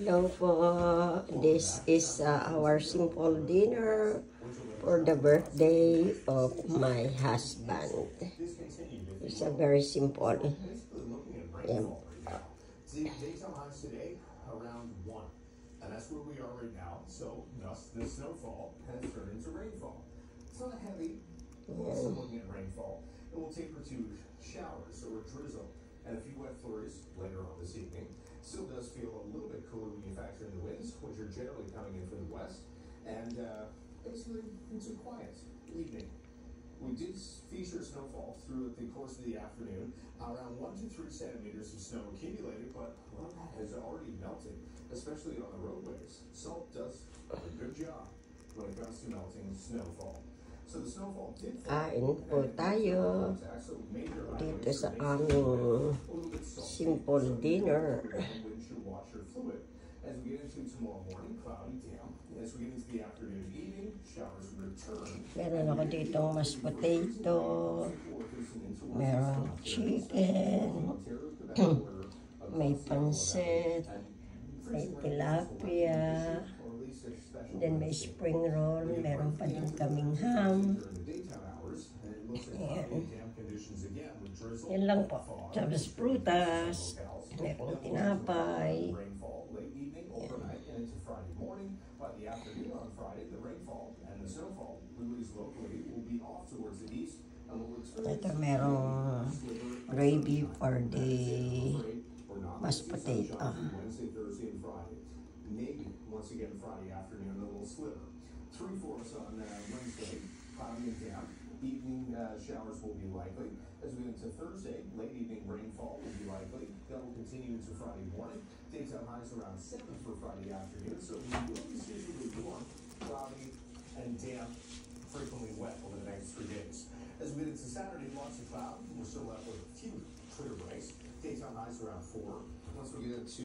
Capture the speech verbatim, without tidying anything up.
Hello po. This is uh, our simple dinner for the birthday of my husband. It's a very simple. Yeah. Daytime highs today around one, and that's where we are right now. So thus the snowfall has turned into rainfall. It's not heavy. We're also looking at rainfall. It will taper to showers or drizzle and a few wet flurries later on this evening. Still does feel a little bit cooler when you factor in the winds, which are generally coming in from the west, and uh, basically it's a quiet evening. We did feature snowfall through the course of the afternoon, around one to three centimeters of snow accumulated, but a lot of that has already melted, especially on the roadways. Salt does a good job when it comes to melting snowfall. So the snowfall did Kain po tayo dito sa aming simple dinner. As we get into tomorrow morning, cloudy, damp. As we get into the afternoon, evening, showers return. Meron ako ditong mashed potato, meron chicken, may pansit, may tilapia, then may spring roll, meron pa din kaming ham. Ayan. Yan lang po. Tapos prutas, merong tinapay. Ito merong gravy for the mashed potato. Maybe once again Friday afternoon, a little sliver. Three fourths on uh, Wednesday, cloudy and damp. Evening uh, showers will be likely. As we get into Thursday, late evening rainfall will be likely. That will continue into Friday morning. Daytime highs around seven for Friday afternoon. So we will be seasonally warm, cloudy and damp, frequently wet over the next three days. As we get into Saturday, lots of cloud. We're still left with a few clear breaks. Daytime highs around four. Once we get into